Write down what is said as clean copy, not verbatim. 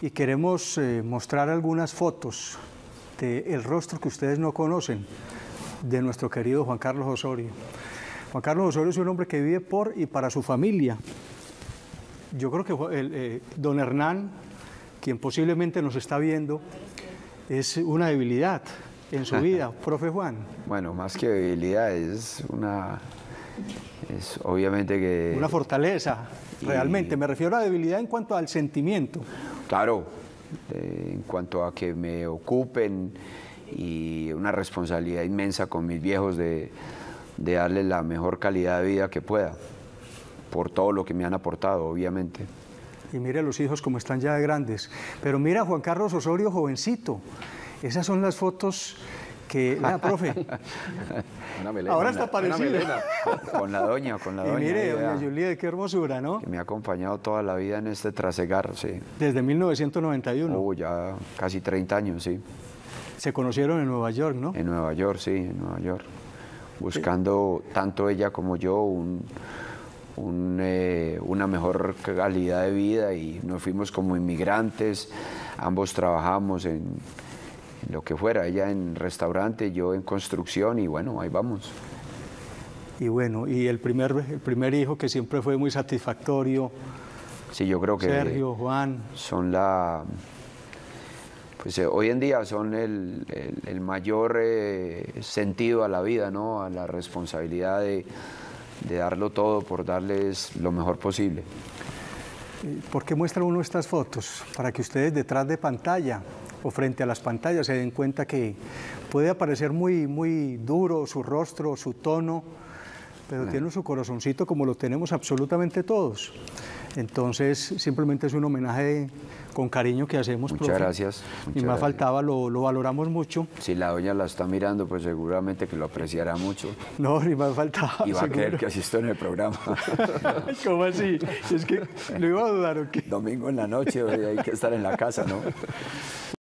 y queremos mostrar algunas fotos del rostro que ustedes no conocen de nuestro querido Juan Carlos Osorio. Juan Carlos Osorio es un hombre que vive por y para su familia. Yo creo que don Hernán, quien posiblemente nos está viendo, es una debilidad en su vida, profe Juan. Bueno, más que debilidad, es obviamente que... Una fortaleza, realmente. Me refiero a debilidad en cuanto al sentimiento. Claro, en cuanto a que me ocupen y una responsabilidad inmensa con mis viejos de darles la mejor calidad de vida que pueda, por todo lo que me han aportado, obviamente. Y mire los hijos como están ya de grandes. Pero mira a Juan Carlos Osorio jovencito. Esas son las fotos que... Vea, profe. Una melena, ahora está parecido. Con la doña. Y mire, doña Juliet, qué hermosura, ¿no? Que me ha acompañado toda la vida en este trasegar, sí. Desde 1991. Ya casi 30 años, sí. Se conocieron en Nueva York, ¿no? En Nueva York, sí, en Nueva York. Buscando, tanto ella como yo, una mejor calidad de vida, y nos fuimos como inmigrantes. Ambos trabajamos en lo que fuera, ella en restaurante, yo en construcción, y bueno, ahí vamos. Y bueno, y el primer hijo que siempre fue muy satisfactorio. Sí, yo creo que Sergio, Juan. Son pues hoy en día son el mayor sentido a la vida, ¿no? A la responsabilidad de darlo todo por darles lo mejor posible. ¿Por qué muestra uno estas fotos? Para que ustedes detrás de pantalla o frente a las pantallas se den cuenta que puede aparecer muy duro su rostro, su tono, pero tiene su corazoncito como lo tenemos absolutamente todos. Entonces, simplemente es un homenaje con cariño que hacemos, Muchas profe. gracias. Y más faltaba, lo valoramos mucho. Si la doña la está mirando, pues seguramente que lo apreciará mucho. No, ni más faltaba. Y va a creer que asisto en el programa. ¿Cómo así? Es que lo iba a dudar, ¿o qué? Domingo en la noche, hay que estar en la casa, ¿no?